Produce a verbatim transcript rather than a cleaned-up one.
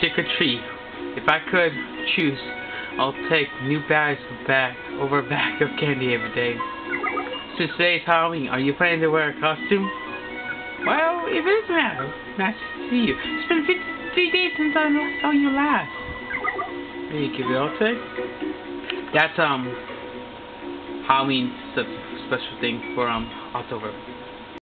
trick or treat. If I could choose, I'll take new bags of bag over a bag of candy every day. Since today's Halloween, are you planning to wear a costume? Well, if it doesn't matter, nice to see you. It's been fifty-three days since I last saw you last. Hey, give it all today? That's um Halloween special thing for um October.